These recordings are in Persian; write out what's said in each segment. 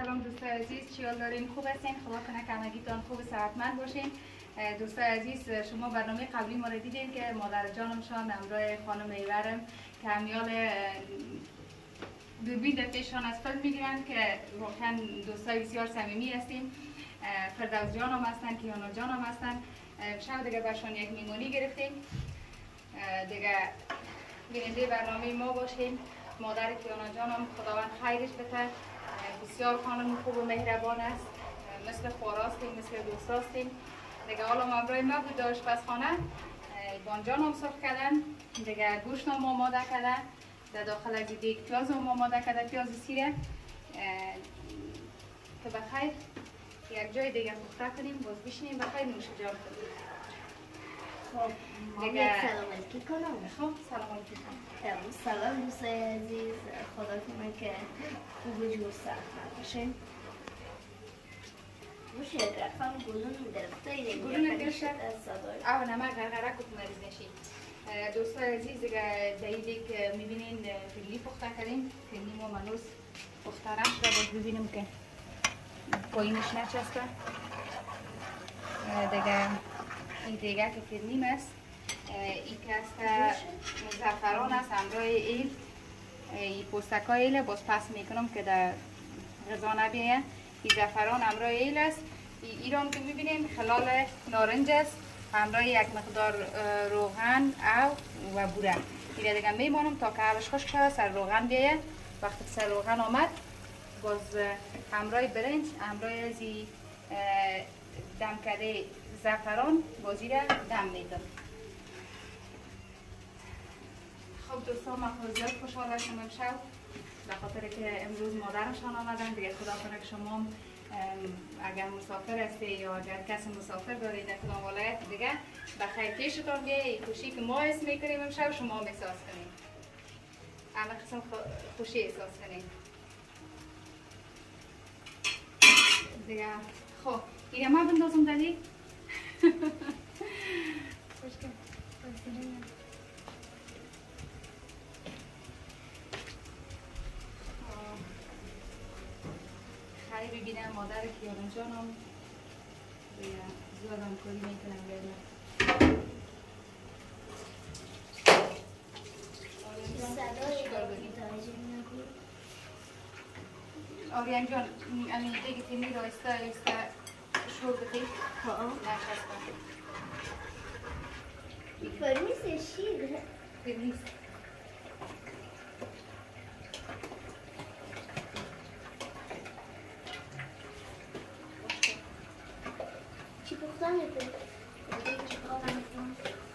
سلام دوستای عزیز، چیال دارین؟ خوب هستین؟ خدا کنه که همگیتان خوب و صحتمند باشین. دوستای عزیز، شما برنامه قبلی ما رو دیدین که مادر جانمشان همراه خانم ایورم که همیال دوربین در پیششان از فیلم میگیرن که واقعا دوستای بسیار صمیمی هستیم. فردوس جان هم هستن، کیانا جان هم هستن. شب دیگه برشان یک میمونی گرفتیم دیگه، بیننده برنامه ما باشیم. مادر کیانا جان هم خداوند خیرش بده، بسیار خانم خوب و مهربان است، مثل خوراستیم، مثل دوستاستیم دیگه. حالا همراه ما بود داشت آشپزخانه، بانجان هم صاف کردن دیگه، گوشت هم آماده کردن، در داخل از دیگ پیاز هم آماده کرده، پیاز سیره که بخیر یک جای دیگه پخته کنیم، باز بشینیم بخیر نوش جان کنیم. خب دیگه سلام علیکم کنم. خب سلام علیکم. سلام دوستای عزیز، خدا کنه که خوب و جور صحت باشین. باشه رفتم گلون گرفته گلون گرفته؟ او نمک غرغره کت مریض نشید. دوستای عزیز دیگه دیدی که میبینین فیلی پخته کردیم، فیلی ما منوز پخته نشده، باز ببینیم که پایینش نچسته دیگه. این دیگه که فرنیم است، این که است زعفران است همراه ایل، این پوستکای ایل باز پس میکنم که در غذا نبیه. این زعفران همراه ایل است. ایران که میبینیم خلال نارنج است همراه یک مقدار روغن او و بوره. این دیگه میمانم تا که آبش خشک شود، سر روغن بیایه. وقتی سر روغن آمد باز همراه برنج، همراه از دم کرده زعفران بازی را دم میدم. خب دوستان، من زیاد خوشحال هستم امشب به خاطر که امروز مادرشان آمدن دیگه. خدا کنه که شما اگر مسافر هستی یا اگر کسی مسافر دارید در کدام ولایت دیگه بخیر پیشتان بیایه. این خوشی که ما حس میکنیم امشب شما هم احساس کنید، همه قسم خوشی احساس کنید دیگه. خب دیگه ما بندازم دادی خیلی ببینم مادر کیانا جانم زیاد همکاری میکنم بیادم. آریان جان این دیگه تیمی را ایسته شور بخید نشسته فرمیز شیر فرمیز چی پختن میکنی؟ چی پختن میکنی؟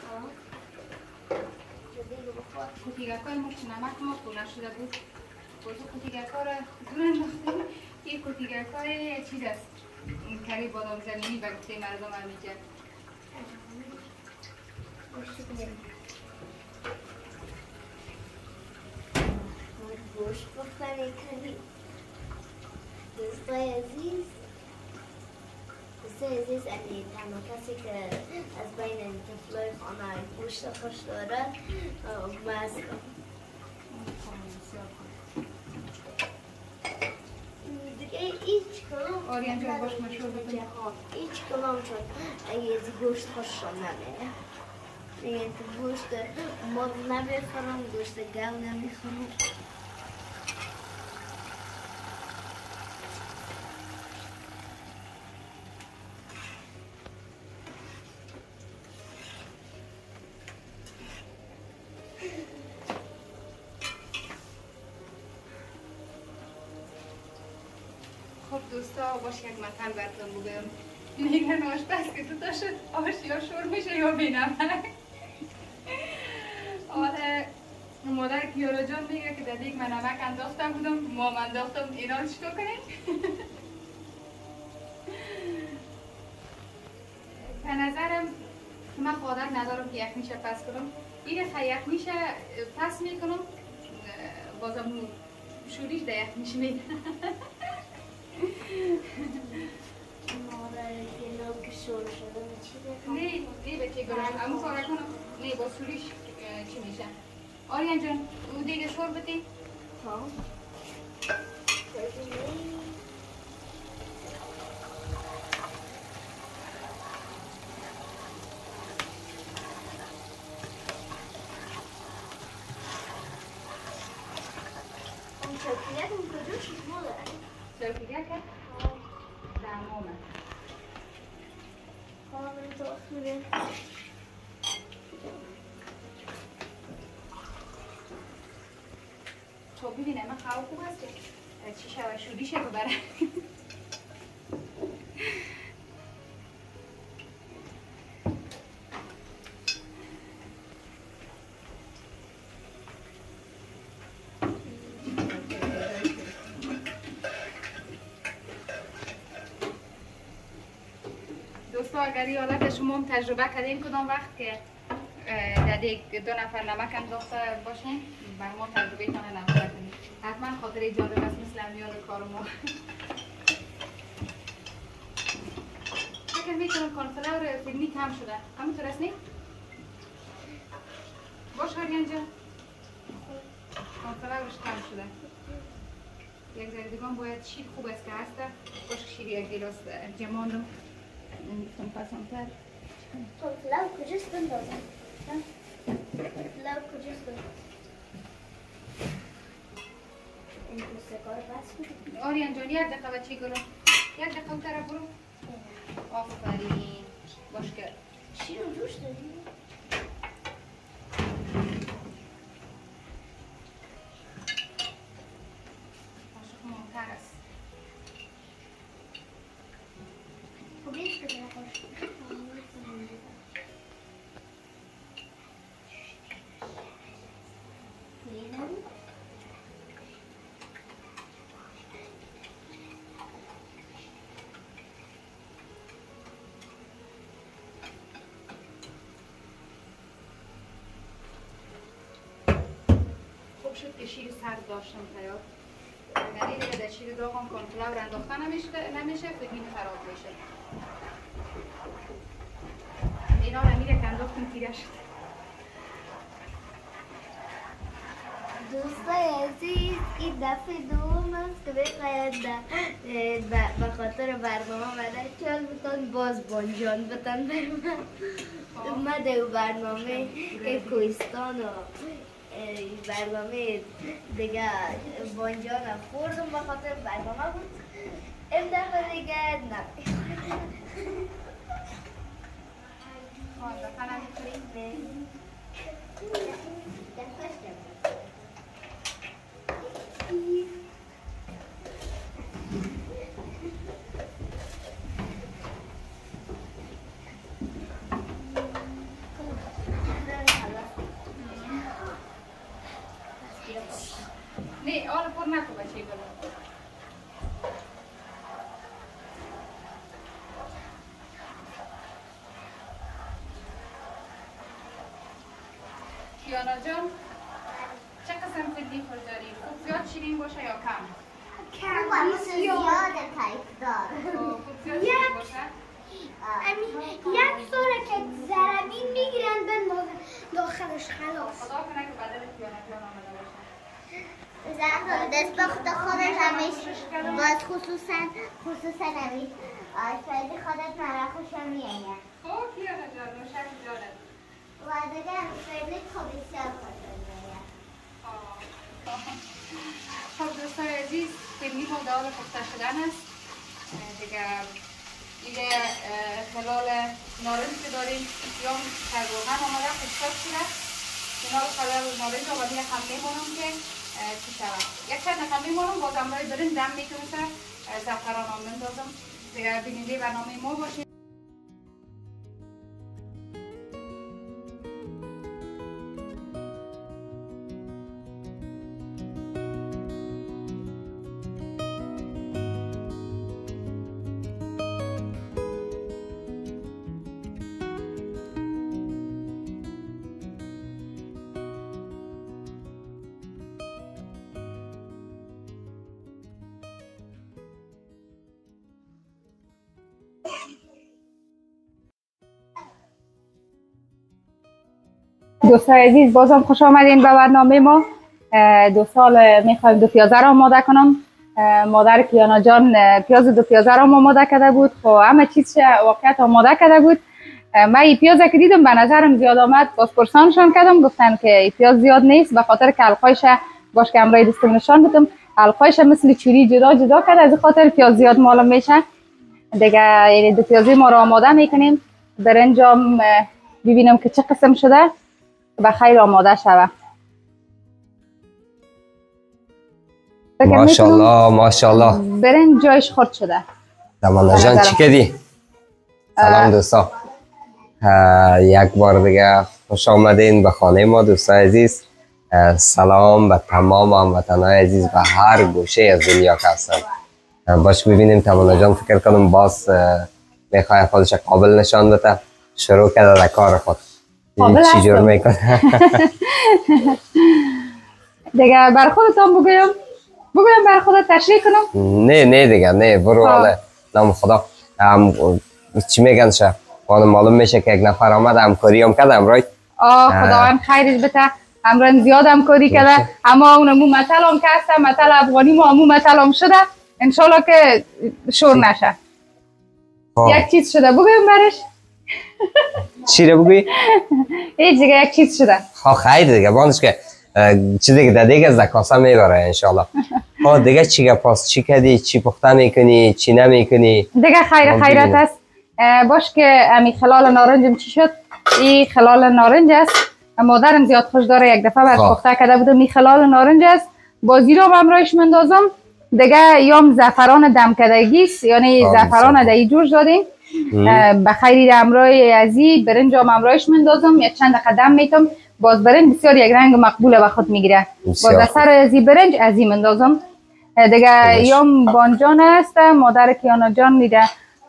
کوتیگرکای مشت نمک ما خونه شده بود، بازو کوتیگرکا را دور انداختیم. این کوتیگرکای چیز است، کری بادام زمینی به گفته مردم همیجه. گوشت پختن میکنی دوستای عزیز. دوستای عزیز اگه تنها کسی که از بین طفلای خانه گوشت خوش داره مستم. دیگه هیچ کلام آریان جان باش مشهور بکنی هیچ کلام چون اگه از گوشت خوششان نمیره. دیگه که گوشت مار نمیخورم، گوشت گل نمیخورم. خب دوستا، باش یک مثل براتون بگم. میگن آشپز که تو تاشد آش یا شور میشه یا بینمک. حالا مادر کیانا جان میگه که در دیگ من نمک انداخته بودم، ما من انداختم، اینا چطور کنیم؟ به نظرم من قادر ندارم که یخمیشه پس کنم. این یخمیشه پس میکنم بازم شوریش در یخمیش میده. مادر گلو که شور شده چی بکنم؟ نه بچه گلوش امو کارا کنم. نه با شوریش چی میشه؟ آریان جان او دیگه شور بدی؟ ها خب ببینه من خواهر خوب است که چی شوه شوریشه ببره. دوستا اگر یادت شما هم تجربه کردین کدام وقت که در دیگ 2 نفر نمک انداخته باشین بر ما تجربه تانه نمک کنید حتما خاطر جالب است مثل امیال کار ما. فکر میکنم کانفلاور فیلمی کم شده همونطور است نی؟ باش هریان جان کانفلاورش کم شده یک ذره دیگه باید شیر خوب است که هسته باش شیر یک گیلاس جماندم نمیفتم پسندتر کانفلاور کجاست بندازم؟ کانفلاور کجاست بندازم؟ این پوسته کار بس کنید آریان جان یک دقیقه بچه گلو یک دقیقه اون طرف برو آفرین باش که شیر رو جوش دادی؟ عاشق مهمتر است خب یک که باش شد که شیر سرد داشتم تیار اگر این دیگه در شیر داغم کانفلاور انداخته نمیشه فکرین خراب میشه اینا رو میره که انداختیم تیره شد. دوستای عزیز این دفعه دوم است که بقید به خاطر برنامه مدر چال بتان باز بانجان بتان برمه اومده و برنامه کوهستان و برنامه دیگه بانجان خوردم به خاطر برنامه بود این دفعه دیگه نه دفعه نمیتونیم نه آن پر نکو بچه گلو کیانا جان چه قسم فیلمی خود داری؟ خوب زیاد شیرین باشه یا کم؟ کم زیاده تایپ دار خوب زیاد شیرین باشه؟ یک ساله که زربین میگیرن بندازن داخلش خلاص خدا کنه که بدل کیانا جان آمده باشه زن دست بخت خودش همیشه باز خصوصا نمید آشپزی خودت مرا خوشم میایه خب کیانا جان نوشک جانت و دیگه خیلی خوب بسیار خوشم میایه خب دوستان عزیز فیلمی ما دال پخته شدن است دیگه دیگه خلال نارنج که داریم یا تقریبا آماده خشکاب شده اینا رو خلال نارنج آماده هم میمونم که چی شود یک چند هم میمونم باز امرای داریم دم میکنیم سر زعفران هم مندازم دیگه بیننده برنامه ما باشیم دوستان عزیز بازم خوش آمدین به برنامه ما 2 سال میخوایم دو پیازه را آماده کنم مادر کیانا جان پیاز دو پیازه را آماده کرده بود خب همه چیز واقعیت آماده کرده بود من این پیاز که دیدم به نظرم زیاد آمد باز پرسانشان کردم گفتن که این پیاز زیاد نیست به خاطر که حلقایش باش که امرای دستم نشان بدم حلقایش مثل چوری جدا کرده از خاطر پیاز زیاد معلوم میشه دیگه یعنی دو پیازی ما را آماده میکنیم در انجام ببینم که چه قسم شده و خیر آماده شود فکر میکنم ماشاءالله ماشاءالله. برنج جایش خرد شده. تمنا جان چی کردی؟ سلام دوستا، یک بار دیگه خوش آمدین به خانه ما دوستای عزیز. سلام به تمام هموطنان عزیز و هر گوشه از دنیا که هستن. باش ببینیم تمنا جان فکر کنم باز میخواد خودش قابل نشان بده. شروع کرده در کار خود. چی جور میکنه؟ دیگه بر خودتان بگویم بر خودت تشریح کنم؟ نه دیگه نه برو حالا نام خدا. چی میگن شه؟ معلوم میشه که یک نفر آمد همکاری هم کردم رایت؟ خداوند خیرش بده. همراه زیاد همکاری کرده. اما اونمو مطل هم که هستم، مطل افغانی ما همو مطل هم شده. انشالله که شور نشه. یک چیز شده بگویم برش؟ چی رو بگوی؟ هیچ دیگه یک چیز شده. خیر دیگه بانش که چیزی که دیگه از کاسه میبره انشالله. دیگه چی پاس چی کردی؟ چی پخته میکنی؟ چی نمیکنی؟ دیگه خیرت است. باش که امی خلال نارنجم چی شد؟ این خلال نارنج است. مادرم زیاد خوش داره، یک دفعه برش پخته کرده بودم. این خلال نارنج است. بازی رو هم رایش مندازم. دیگه یام زعفران دم کردگی است، یعنی زعفران دایی جوش دادیم. به خیلی امرای ازی برنج هم امرایش مندازم. یک چند قدم میتم. باز برنج بسیار یک رنگ مقبول به خود میگیره. باز اثر ازی برنج ازی مندازم. دیگه یام بانجان است، مادر کیانا جان دیده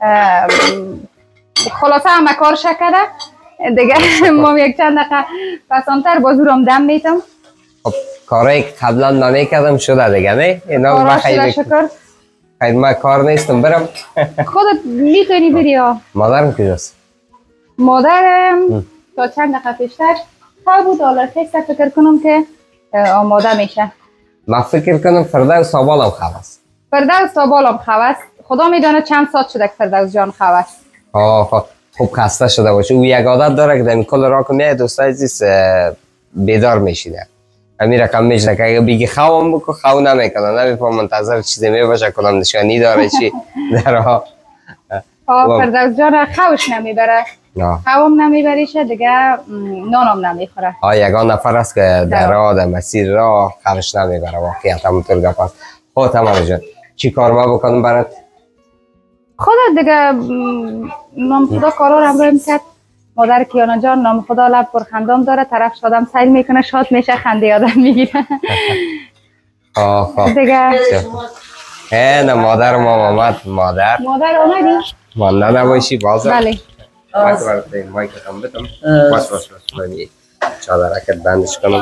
خلاصه همه کار شکره. دیگه ما یک چند دقیقه پسانتر بازو رو هم دم میتم. خب کارایی که قبلا نمیکردم شده دیگه نه؟ اینا خدا شکر. خیلی من کار نیستم برم. خودت میتونی بری ها. مادرم کجاست؟ مادرم تا چند دقیقه پیشتر خواه بود. حالا خیسته فکر کنم که آماده میشه. من فکر کنم فردوس سابالم خواست. فردوس سابالم خواست. خدا میدانه چند ساعت شده که فردوس جان خواست. خوب خسته شده باشه. او یک عادت داره که در این کل را که میاد دوستای عزیز بیدار میشیده. همین رقم میشه که اگه بگی خوام بکن خو نمیکنه. نمیفهم منتظر چیزی میباشه کنم نشانی داره چی درها. فردوس جان خوش نمیبره. خوام نمیبریشه دیگه نانم نمیخوره. یگان نفر است که در راه در مسیر راه خوش نمیبره. واقعیت همونطور گپ است. خودت هم جان چی کار ما بکنم برات؟ خودت دیگه نام خدا کارا رو امروز کرد. مادر کیانا جان نام خدا لب پر خندام داره. طرف شادم سیل میکنه شاد میشه خنده آدم میگیره. دیگه نه مادر ما آمد. مادر آمدی؟ مانده نباشی بازم. بله مایک هم بتم. باش چادرکت بندش کنم.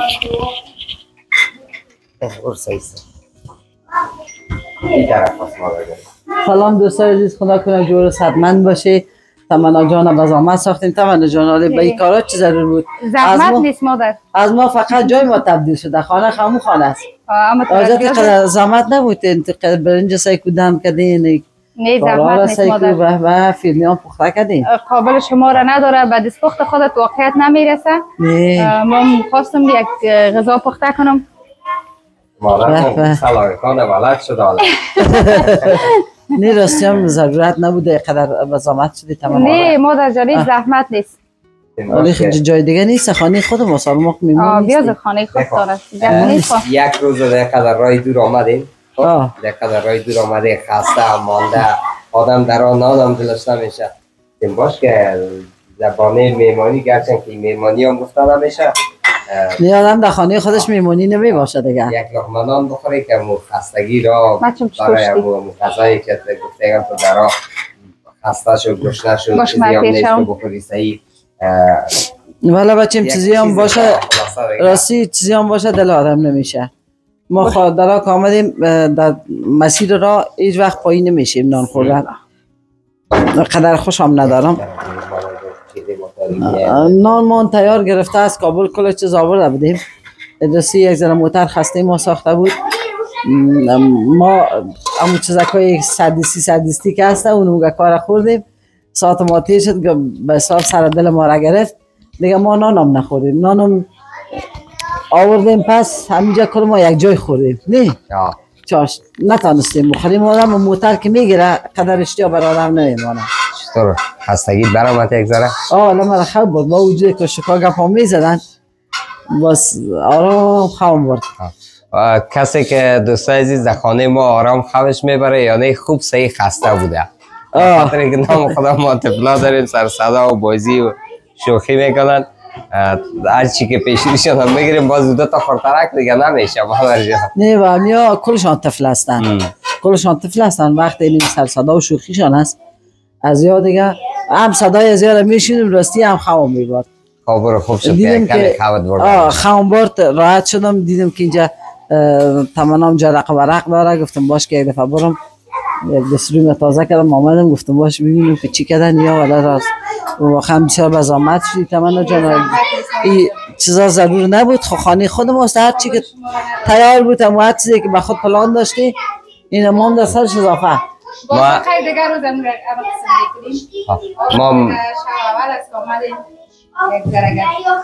این طرف هست مادر جان. سلام دوستای عزیز، خدا کنه جور صحتمند باشه. تمنا جان با زحمت ساختیم. تمنا جان به این کارا چه ضرور بود؟ زحمت نیست مادر. از ما فقط جای ما تبدیل شده. خانه خامو خانه است. اما زحمت نبود. انتقال برنج سعی کردم کردین. نه زحمت نیست مادر. و فیلمیان پخته کردین. قابل شما را نداره. به دستپخت خودت واقعیت نمیرسه. ما خواستم یک غذا پخته کنم. مادر سلاکان ولد شد حالا. نه راستی هم ضرورت نبوده قدر زحمت شدی تمام. نه مادر جان زحمت نیست. ولی جای دیگه نیست. خانه خود ما سالم میمون نیست. بیاز خانه خود داره. یک روز در قدر راه دور آمدیم. در قدر راه دور آمده خسته مانده آدم در آن نانم دلش نمیشه. باش که زبانه میمانی گرچند که میمانی هم گفته نمیشه. نه آدم در خانه خودش میمونی نمی باشه دیگه. یک لقمه نان بخوری که خستگی را برای غذایی که گفته تو در خسته شو گشنه شو چیزی هم نیست که بخوری صحیح. ولی بچیم چیزی هم باشه راستی چیزی هم باشه دل آدم نمیشه. ما خوددارا که آمدیم در مسیر را هیچ وقت پایین نمیشیم نان خوردن. قدر خوشم ندارم. نان مان تیار گرفته از کابل کل چیز آورده بودیم. ادرسی یک ذره موتر خسته ما ساخته بود. ما همون چیزکای سردیستی که هسته اونو کار خوردیم. ساعت ما تیر شد که به حساب سر دل ما را گرفت. دیگه ما نانم نخوردیم. نانم آوردیم پس همینجا کل ما یک جای خوردیم. نه چاش نتانستیم بخوریم. آدم موتر که میگیره قدر اشتیا بر آدم نمیمانه. چطور خستگی برآمد یک ذره؟ لما خواب بود با وجودی که شکا گپا میزدن باز آرام خواب برد. کسی که دوستای عزیز در خانه ما آرام خوابش میبره یعنی خوب صحیح خسته بوده. خاطر اینکه نام خدا ما طفلا داریم سر صدا و بازی و شوخی میکنن. هر چی که پیشیشون هم میگیریم باز دو تا خورترک دیگه نمیشه. نه و همیا کلشان طفل هستن. کلشان طفل هستن. وقتی این سر صدا و شوخیشان هست از یا دیگه هم صدای از یاد میشینیم راستی هم خواب میبارد. خواب خوب شد که کمی خوابت بردم. خواب برد راحت شدم دیدم که اینجا تمام جرق و رق داره. گفتم باش که یک دفعه برم یک دستوری تازه کردم آمدم گفتم باش ببینیم که چی کردن یا ولی راست واقعا بسیار بزامت شدی تمنا جان. این چیزا ضرور نبود خانه خودم است هر چی که تیار بود و هر چیزی که به خود پلان داشتی این امام در سرش اضافه. ما خیلی دیگر روز امور قسم ما شب اول است آمدیم یک درگه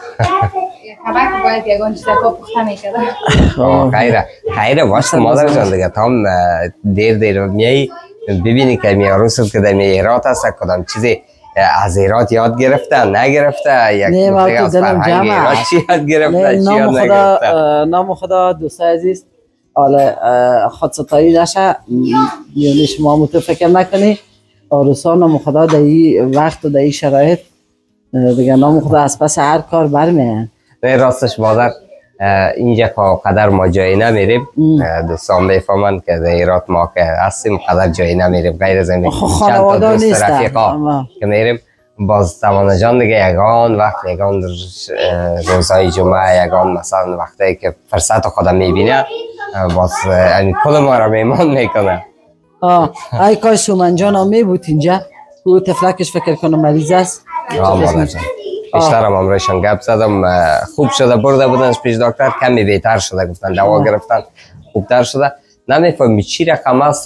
کمک باید یکان چیزا پخته میکرد. خیره باشه مادر جان دیگه تا هم دیر میایی ببینی که می عروست که در می ایرات هست کدام چیزی از ایرات یاد گرفته نگرفته یک نوعی از فرهنگ ایرات چی یاد گرفته چی یاد نگرفته. نام خدا دوستای عزیز حالا خودستایی نشه یعنی شما متو فکر نکنی عروسان نام خدا در این وقت و در این شرایط دیگه نام خدا از پس هر کار برمیان. نه راستش مادر اینجا که قدر ما جایی نمیریم دوستان میفهمن که در ایرات ما که هستیم قدر جایی نمیریم غیر از این چند تا دوست رفیقا که میریم باز تمانا جان دیگه یگان وقت یگان روزهای جمعه یگان مثلا وقتی که فرصت خودم میبینه باز کل ما را میمان میکنه. ای کاش سومن جان هم میبود اینجا او تفلکش فکر کنم مریض است. مادر جان بیشتر هم امروزشان گپ زدم خوب شده برده بودنش پیش دکتر کمی بهتر شده گفتن دوا گرفتن خوبتر شده. نمیفهمی چی رقم است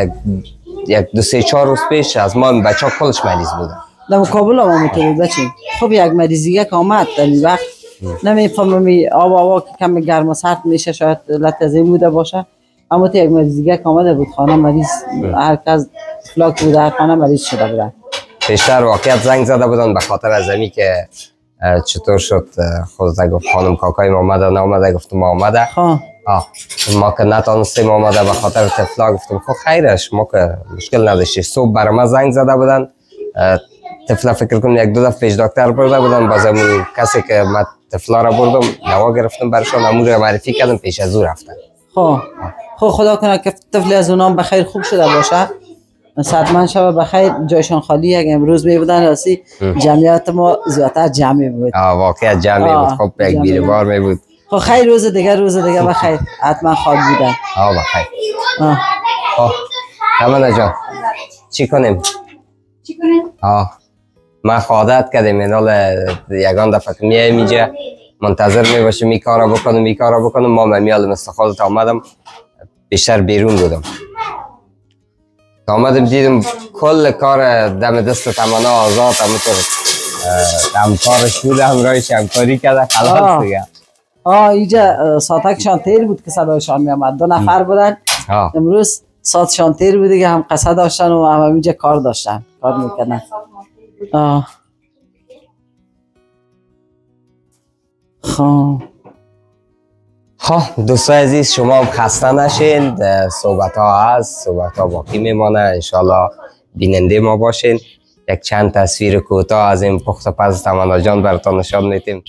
یک دو سه چهار روز پیش از ما بچه ها کلش مریض بودن. در کابل هم همونطور بچیم خب یک مریضیه که آمد در این وقت نمیفهمی آب که کم گرم و سرد میشه شاید علت از این بوده باشه اما تو یک مریضیه که آمده بود خانه مریض هر کس فلاک بود هر خانه مریض شده بودن. بیشتر واقعیت زنگ زده بودن به خاطر از امی که چطور شد خودت گفت خانم کاکای ما آمده نامده گفتم ما آمده ما که نتانستیم آمده به خاطر تفلا گفتم خب خیرش ما که مشکل نداشتی. صبح برای ما زنگ زده بودن تفلا فکر کنم یک دو دفعه پیش دکتر برده بودن باز همون کسی که من تفلا را بردم دوا گرفتم برشان امور را معرفی کردم پیش از او رفتن. خب خدا کنه که طفلی از اونام بخیر خوب شده باشه صدمن شب بخیر جایشان خالی اگه امروز می بودن راستی جمعیت ما زیادتر جمعی بود. واقعا جمعی بود خب یک بیروبار می بود. خب خیر روز دیگه بخیر حتما خواب بودن. بخیر. تمنا جان چی کنیم؟ ما خواهدت کردیم این حال یگان دفعه که میایم اینجا منتظر می باشیم این کارا بکنم ما میال مثل خودت آمدم بیشتر بیرون بودم آمدم دیدم کل کار دم دست تمنا آزاد همونطور همکارش بود همراهش همکاری کرده خلاص دیگه. اینجا ساعتکشان تیر بود که صدایشان می آمد 2 نفر بودن امروز ساعتشان تیر بود دیگه هم قصه داشتن و هم اینجا کار داشتن کار میکنن. خب دوستای عزیز شما هم خسته نشین صحبت ها هست صحبت ها باقی میمانه انشالله بیننده ما باشین. یک چند تصویر کوتاه از این پخت و پز تمنا جان براتون نشان میدیم.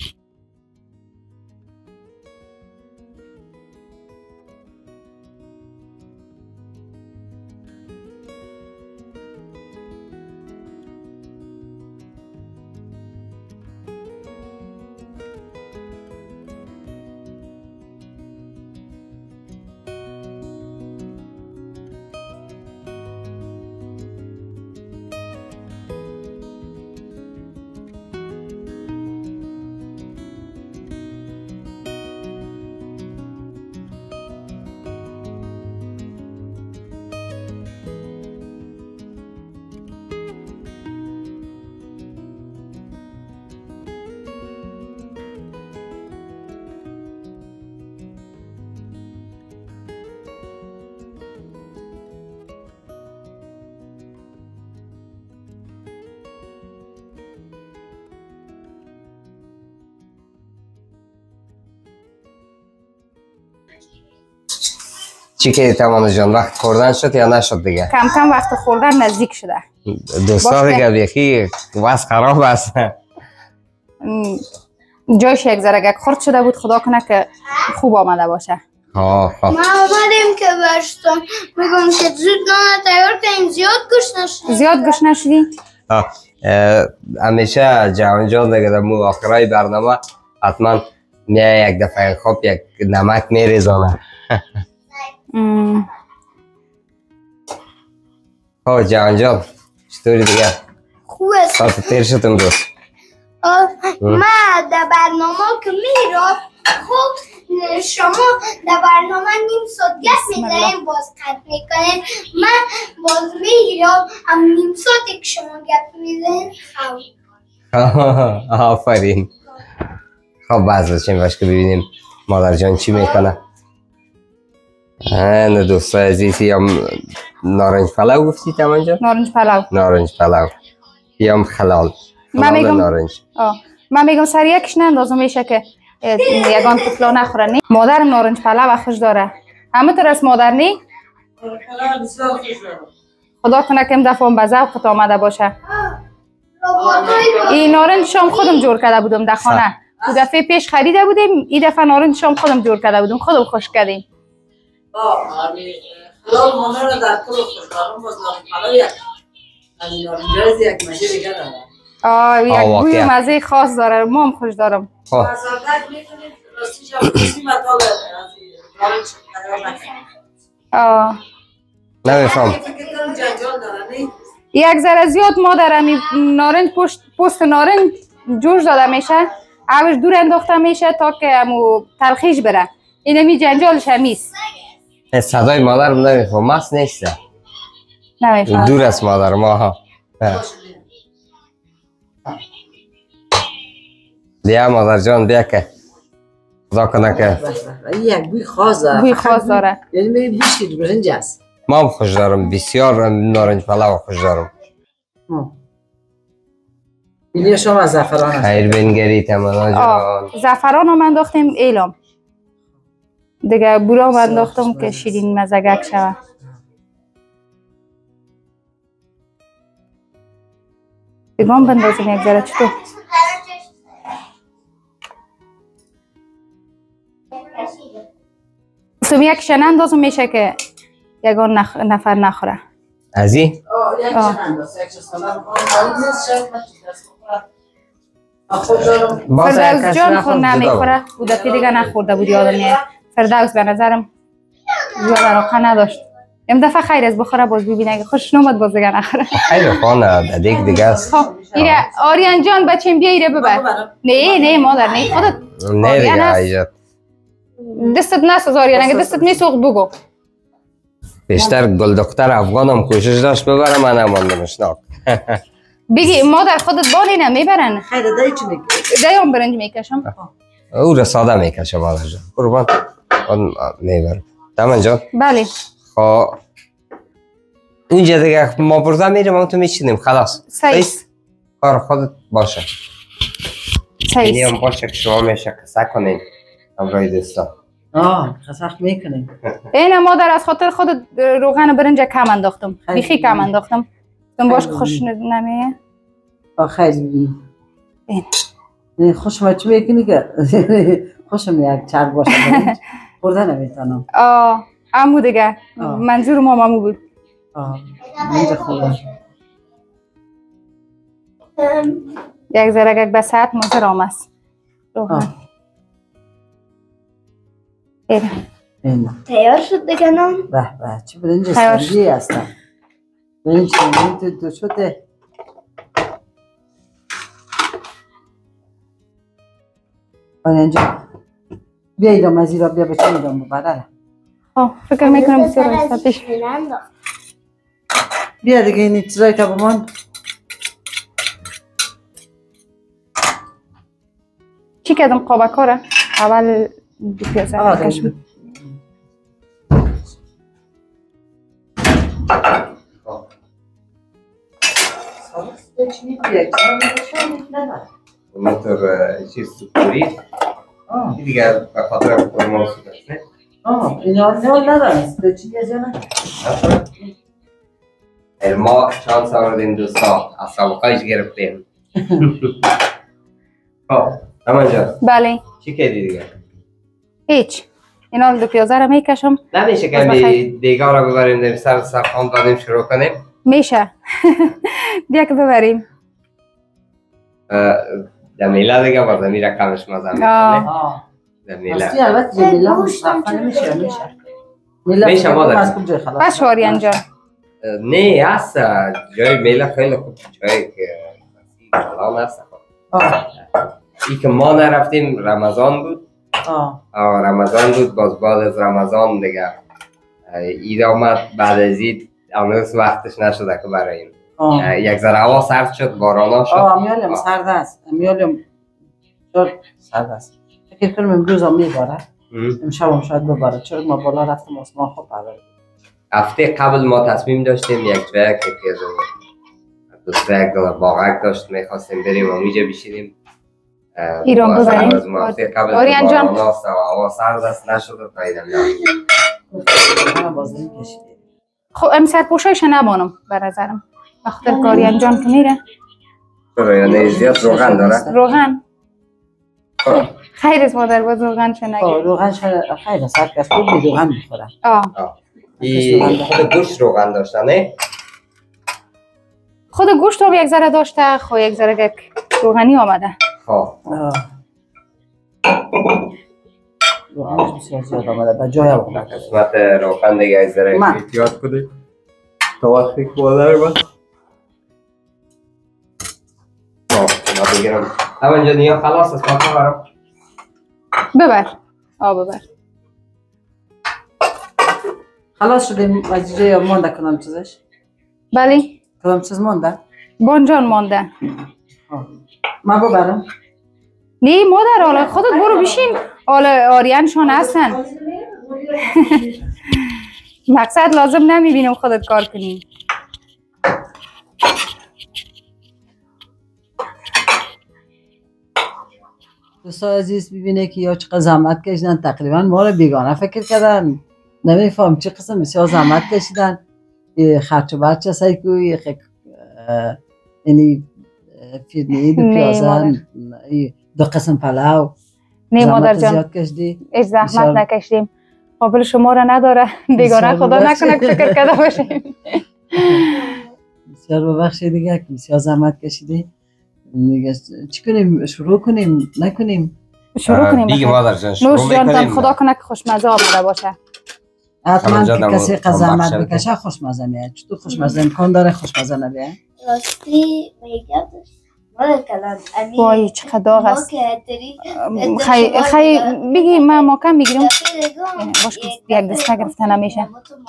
چی که تمام جان وقت خوردن شد یا نشد دیگه؟ کم کم وقت خوردن نزدیک شده. دوستا دیگه یکی واسه خراب است. جایش یک ذره خرد شده بود، خدا کنه که خوب آمده باشه. ما آمدیم که برشتم میگم که زود نانه تیار کنیم. زیاد گوش نشدیم. زیاد گوش نشدی؟ همیشه جوان جان دیگه در مو آخرای برنامه حتما میای یک دفعه خوب یک نمک میریزانه. خب جوان جان چطوری دیگه؟ خوبه. ساعت تیر شد امروز؟ ما در برنامه که میرم خب شما در برنامه نیم ساعت گپ میزنیم باز قطع میکنیم. من باز میرم هم نیم ساعتی که شما گپ میزنیم آفرین. خب باز بچیم باش که ببینیم مادر جان چی میکنه. نه دوستا عزیزی هم نارنج پلو گفتی تمام جان؟ نارنج پلو. نارنج پلو یا خلال. من میگم نارنج. من میگم سر یکش نندازم میشه که یگان طفلا نخوره. نی مادرم نارنج پلو خوش داره. همونطور از مادر نی؟ خدا کنه که این دفعه به ذوقت آمده باشه. این نارنج شام خودم جور کرده بودم در خانه. دو دفعه پیش خریده بودیم، این دفعه نارنج شام خودم جور کرده بودم، خودم خوش کردیم. خلال مانه را در کل خوشدارم باز نارنج یک نارنج یک مزه دیگه داره. یک بوی مزه خاص داره، ما هم خوش دارم. نمیفهم. یک ذره زیاد ما در نارنج پوست نارنج جوش داده میشه، آبش دور انداخته میشه تا که امو تلخیش بره. اینمی جنجالش همیست. صدای مادرم نمیفهم، مست نیسته. نمیفهم. دور از مادر ما ها. بیا مادر جان بیا که خدا کنه که یک بوی خاص داره. بوی خاص داره. یعنی می بوی شیر برنج است. ما هم خوش دارم، بسیار نارنج پلو خوش دارم. اینی شما از زعفران است. خیر بنگری تمنا جان. زعفران هم انداختیم ایلام. دیگه بورا هم انداختم که شیرین مزگک شود. دیگه هم بندازیم یک ذره چطور؟ گفتم یک شنه اندازم میشه که یگان نفر نخوره. از این؟ یک چند است. یک فردوس جان خود نمیخوره. او دفعه دیگه نخورده بود یادم میاد. فردوس به نظرم زیاد علاقه نداشت. ام دفعه خیر از بخوره باز ببینه که خوش نماد باز دیگه نخوره. خیلی خانه دیگه است. ایره آریان جان بچیم بیا ایره ببر. نه مادر نه خودت. نه دیگه ایجاد. دستت نساز آریان، اگه دستت میسوخت بگو. بیشتر گل دختر افغانم کوشش داشت ببره من نماندم اشناک. بگی مادر خودت بالی نمیبرن. خیلی دایی چی میگی؟ دایم برنج میکشم. او را ساده میکشه مادر جان. قربان اون میبره. تمام جان؟ بله. خب اونجا دیگه ما برده میریم و تو میشینیم خلاص. صحیح. کار خودت باشه. صحیح. اینی هم باشه که شما میشه قصه کنین همراه دوستا. قصه میکنیم. اینه مادر از خاطر خودت روغن برنج کم انداختم. بیخی کم انداختم. تون باش که خوش نمیه؟ خیلی این خوشم چی میکنی که خوشم یک چرب باشه برده نمیتونم. امو دیگه منظور ما امو بود. اینجا خوبه. یک ذره به ساعت مزر آمست. اینه تیار شد دیگه نام؟ به چی برنج اسفندی هستم. برنج تو شده. اینجا بیا ایرام از ایرام بیا بچه ایرام ببره. فکر میکنم بسیار راستش. بیا دیگه این چیزایی تا بمان. چی کردم قابه کاره؟ اول بیپیازه بکشم. موتور چیز سکوری دیگه به خاطر فرمان سودش نه اینا ندارست به چی از نه؟ ما شانس آوردیم دوستا از سابقایش گرفتیم. خب تمام جان بله چی کردی دیگه؟ هیچ اینا دو پیازه رو میکشم. نمیشه کمی دیگه رو ببریم در سر سرخان دادیم شروع کنیم؟ میشه بیا که ببریم. جمیله دیگه با زمیر کمش مزه میکنه. جمیله راستی البته جمیله مصطفی نمیشه میشه مادر از کجای خلاص باش آریان جان. نه هست جای میله خیلی خوب جایی که کلام هست. ای که ما نرفتیم رمضان بود. رمضان بود باز بعد از رمضان دیگه اید آمد بعد از اید هنوز وقتش نشده که براییم. یک ذره هوا سرد شد بارانا شد. امیالیم سرد است امیالیم سرد است فکر کنم امروز هم میباره امشب هم شاید بباره چرا ما بالا رفتم آسمان خوب پرده. هفته قبل ما تصمیم داشتیم یک جایی که دوسته یک باغک داشت میخواستیم بریم و میجا بشینیم ایران بزنیم. هفته قبل آریان جان بارانا است و هوا سرد است نشده پایدم خب امسر پوشایش نمانم به نظرم بخاطر آریان جان که میره. یعنی زیاد روغن داره؟ روغن خیر است مادر باز روغن چه نگه روغن خیر است هر کس خوب روغن میخوره. خود گوشت روغن داشته نه؟ خود گوشت رو یک ذره داشته خب یک ذره روغنی آمده. روغنش بسیار زیاد آمده به جای آمده قسمت روغن دیگه یک ذره احتیاط کنید تا وقتی که بادر باید ما بگیرم همینجا دیگه خلاص است پاکا برم ببر ببر خلاص شدیم وجیجه یا مانده کنم چیزش؟ بله کنم چیز مانده؟ بانجان مانده ما ببرم؟ نه مادر حالا خودت برو بشین حالا آریانشان هستن مقصد لازم نمیبینم خودت کار کنی. دوستا عزیز ببینه که یا چقدر زحمت کشیدن تقریبا ما رو بیگانه فکر کردن نمیفهم چه قسم بسیار زحمت کشیدن خرچ و برچه سعی کوی یعنی فیرنی دو پیازن دو قسم پلاو نه مادر جان زیاد کشیدی هیچ زحمت نکشیدیم قابل شما را نداره بیگانه خدا نکنه که فکر کرده باشیم. بسیار ببخشید دیگه که بسیار زحمت کشیدی میگه چی کنیم شروع کنیم نکنیم شروع کنیم دیگه مادر جان شروع میکنیم خدا کنه که خوشمزه آمده باشه. حتما که کسی زحمت بکشه خوشمزه میاد. چطور خوشمزه امکان داره خوشمزه نبیه؟ راستی میگم وای چقدر داغ است. خیلی بگی ما کم میگیریم باش که یک دسته گرفته نمیشه.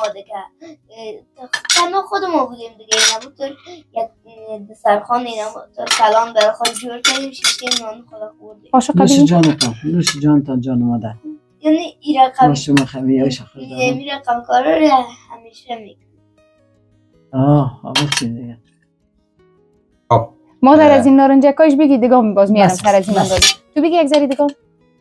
تنها خود ما بودیم دیگه نبود یک دسترخوان اینم سلام برای خود جور کردیم شیشته نان خدا خوردیم. نوش جانتان نوش جانتان جان مادر. یعنی این رقم نوش مخمیهایش خود دارم. این رقم کارا رو همیشه میکنم. همه چی دیگه. مادر از این نارنجکایش بگی دیگه باز میارم سر از این اندازه. تو بگی یک ذره دیگه.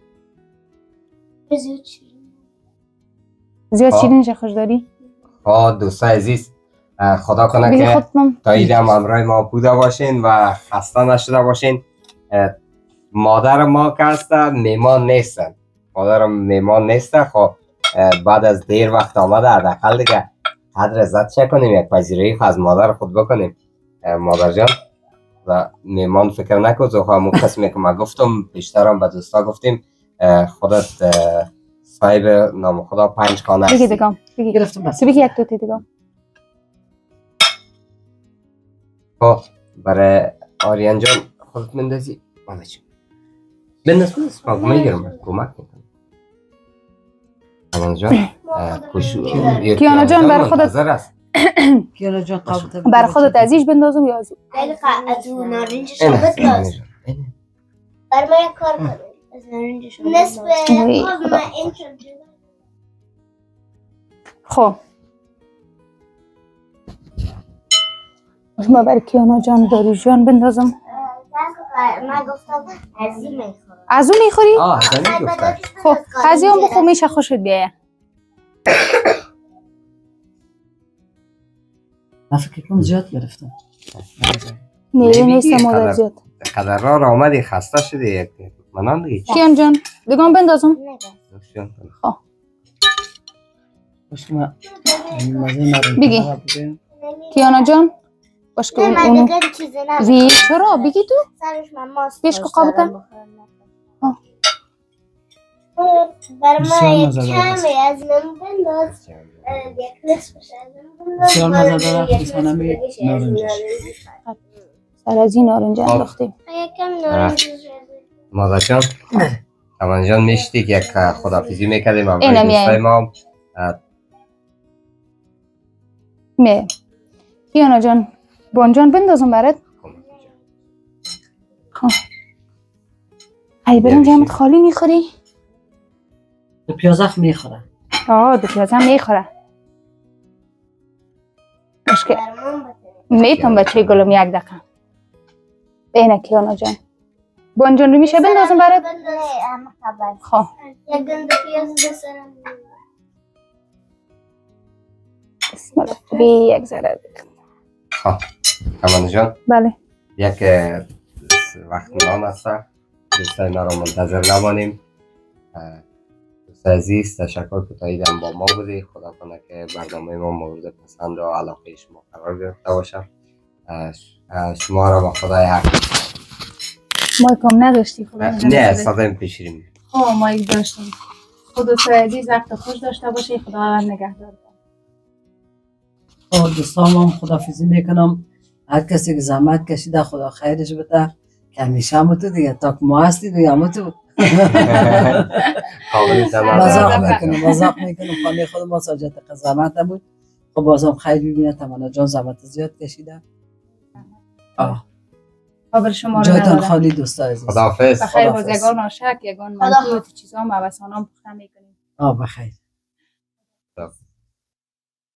زیاد شیرینش خوش داری؟ دوستا عزیز خدا کنه که تا ایدم همراه ما بوده باشین و خسته نشده باشین. مادر ما که هسته میمان نیستن. مادرم میمان نیسته. خب بعد از دیر وقت آمده حداقل دیگه قدر عزت کنیم یک پذیرایی از مادر خود بکنیم. مادر جان و میمان فکر نکن زوخه همون قسمی که ما گفتم بیشترم به دوستا گفتیم خودت صاحب نام خدا 5 خانه هستی. بگی دیگم بگی گرفتم بس بگی یک توتی دیگم. خب برای آریان جان خودت مندازی آمه چون بنداز کنیست ما میگرم کمک میکنم. آریان جان کیانا جان برای خودت کیانا جان قابطه برای خودت ازیش بندازم یا از از اون نارنجش رو بنداز برای ما یک کار کنم از نارنجش رو نصف خب ما برای کیانا جان داری جان بندازم. من گفتم از این میخورم. از اون میخوری؟ از این گفتم. خب از این بخو میشه خوشت بیایه. من فکر کنم زیاد گرفتم. نیره نمیگی نیست مادر قدر- زیاد. قدر را آمدی خسته شدی یک منان دیگه کیان جان دیگه بندازم. باشه من مزه نارنجی بگی. رو بگم. کیانا جان باش که من اونو دیگه چیزی نمیخوام. وی چرا بگی تو سرش من ماست پیش که داشت قابل دارم کن. بخورم. برای ما بسیار یک مزه‌دار است. کمی از من بنداز. یک نصفش از من بنداز. بسیار مزه‌دار است. یک مثلا نصف می دیگه‌ش از نارنجش. نارنجی. سر از این نارنج انداختیم. یک کم نارنجی. مادر جان تمام جان میشتی که یک خدافیزی میکردیم اینم اول دوستای یعنی. ما می کیانا جان بانجان بندازم برات. ای برنج همت خالی میخوری؟ دو پیازخ میخوره. آه دو پیاز هم میخوره. مشکل برمان بده. میتونم بچه گلم یک دقیقه. اینه کیانا جان بانجان رو میشه بندازم برات؟ نه اما خبر. خب یک گنده پیاز بسرم. بسم الله خوبی یک ذره. خب تمام جان بله یک وقت نان است دوستای ما رو منتظر نمانیم. دوستای عزیز تشکر که تا ایدم با ما بودی. خدا کنه که برنامه ما مورد پسند و علاقه شما قرار گرفته باشه. شما را با خدای حق ما کم نداشتی خدا نه صدایم پیشیریم. خب ما یک داشتیم. خود دوستای عزیز وقت خوش داشته باشی. خدا نگهدار. خب دوستان هم خدافیزی میکنم. هر کسی که زحمت کشیده خدا خیرش بده که همیشه همو تو دیگه تا که ما هستی دیگه همو تو مزاق میکنم خانه خود ما ساجت زحمت نبود. خب بازم خیر ببینه تمنا جان زحمت زیاد کشیده. خبر شما رو جایتان ندارم. خالی دوستای عزیز. خداحافظ. بخیر باز یگان آشک یگان منطوط چیزا موسانام پخته میکنیم. بخیر.